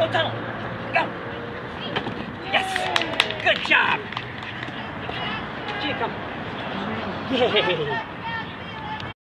tunnel. Go. Yes. Good job. Gia, come. Yay.